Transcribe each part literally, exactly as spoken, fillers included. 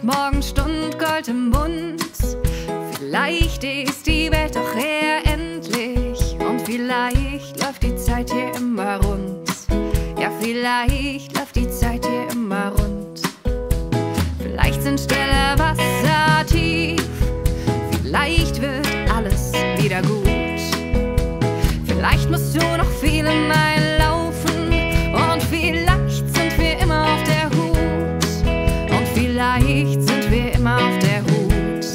Morgenstund Gold im Mund. Vielleicht ist die Welt doch eher endlich und vielleicht läuft die Zeit hier immer rund. Ja, vielleicht läuft die Zeit hier immer rund. Vielleicht sind stille Wasser tief, vielleicht wird alles wieder gut. Vielleicht musst du noch viele Meilen laufen und vielleicht sind wir immer auf der Hut. Und vielleicht sind wir immer auf der Hut.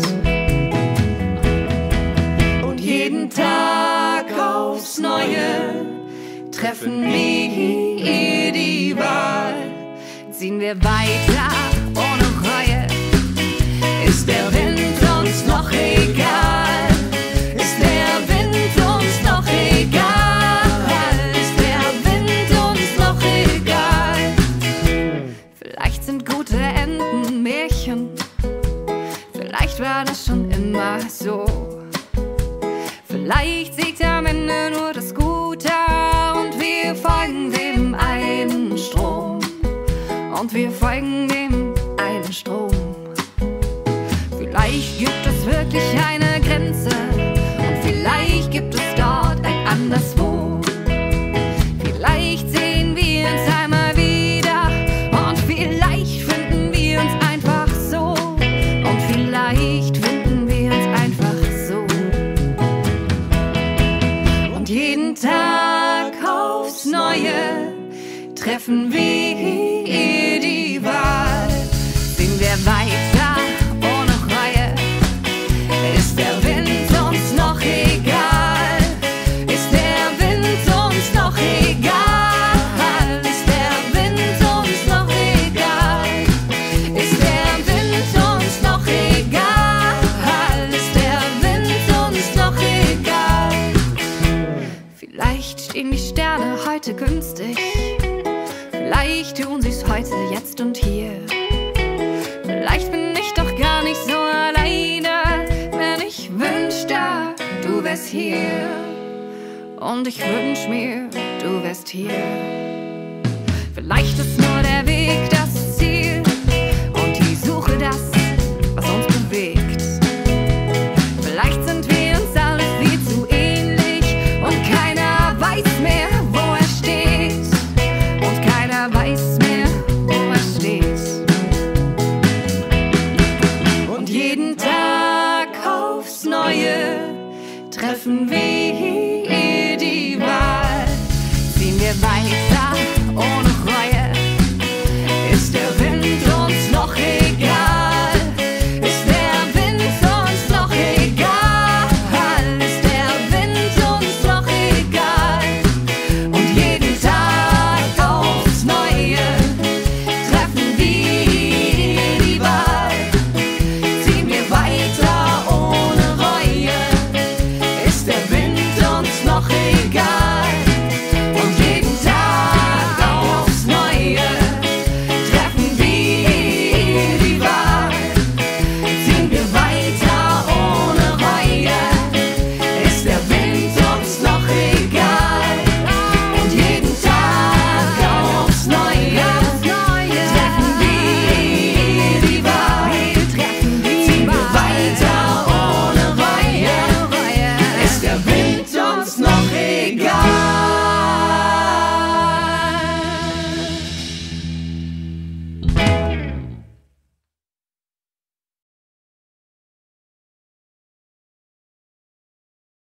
Und jeden Tag aufs Neue treffen wir die Wahl. Ziehen wir weiter ohne Reue? Ist der Wind uns noch egal? Ist der Wind uns noch egal? Ist der Wind uns noch egal? Vielleicht sind gute Enden Märchen, vielleicht war das schon immer so. Vielleicht siegt am Ende nur das Gute und wir folgen dem einen Strom. Und wir folgen dem einen Strom. Vielleicht gibt es wirklich eine Grenze und vielleicht gibt es dort ein Anderswo. Vielleicht sehen wir uns einmal wieder und vielleicht finden wir uns einfach so. Und vielleicht finden wir uns einfach so. Und jeden Tag aufs Neue treffen wir die Wahl. Singen wir weiter ohne Reue? Ist der Wind uns noch egal? Ist der Wind uns noch egal? Ist der Wind uns noch egal? Ist der Wind uns noch egal? Ist der Wind uns noch egal? Vielleicht stehen die Sterne heute günstig. Vielleicht tun sie's heute, jetzt und hier. Vielleicht bin ich doch gar nicht so alleine, wenn ich wünschte, du wärst hier. Und ich wünsch mir, du wärst hier. Vielleicht ist nur der Weg das Ziel und die Suche das, was uns bewegt. Vielleicht sind wir uns alle viel zu ähnlich und keiner weiß mehr, wo er steht. Und keiner weiß mehr, wo er steht. Und jeden Tag aufs Neue treffen wir